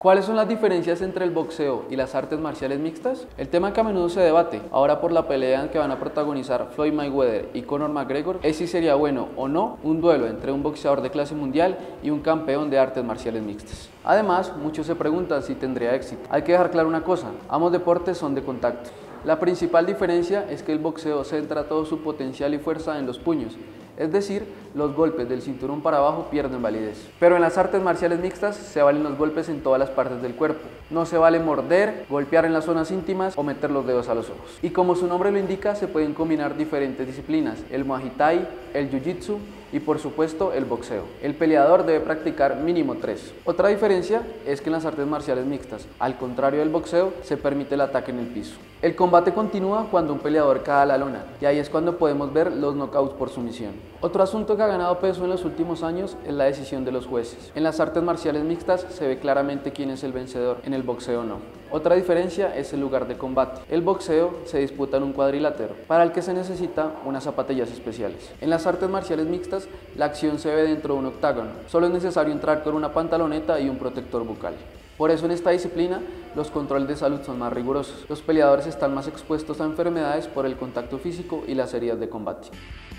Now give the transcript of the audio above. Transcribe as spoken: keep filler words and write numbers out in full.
¿Cuáles son las diferencias entre el boxeo y las artes marciales mixtas? El tema que a menudo se debate, ahora por la pelea que van a protagonizar Floyd Mayweather y Conor McGregor, es si sería bueno o no un duelo entre un boxeador de clase mundial y un campeón de artes marciales mixtas. Además, muchos se preguntan si tendría éxito. Hay que dejar claro una cosa, ambos deportes son de contacto. La principal diferencia es que el boxeo centra todo su potencial y fuerza en los puños, es decir, los golpes del cinturón para abajo pierden validez. Pero en las artes marciales mixtas se valen los golpes en todas las partes del cuerpo. No se vale morder, golpear en las zonas íntimas o meter los dedos a los ojos. Y como su nombre lo indica, se pueden combinar diferentes disciplinas, el Muay Thai, el Jiu-Jitsu y por supuesto el boxeo. El peleador debe practicar mínimo tres. Otra diferencia es que en las artes marciales mixtas, al contrario del boxeo, se permite el ataque en el piso. El combate continúa cuando un peleador cae a la lona y ahí es cuando podemos ver los knockouts por sumisión. Otro asunto que ha ganado peso en los últimos años es la decisión de los jueces. En las artes marciales mixtas se ve claramente quién es el vencedor, en el boxeo no. Otra diferencia es el lugar de combate. El boxeo se disputa en un cuadrilátero, para el que se necesita unas zapatillas especiales. En las artes marciales mixtas, la acción se ve dentro de un octágono. Solo es necesario entrar con una pantaloneta y un protector bucal. Por eso en esta disciplina los controles de salud son más rigurosos. Los peleadores están más expuestos a enfermedades por el contacto físico y las heridas de combate.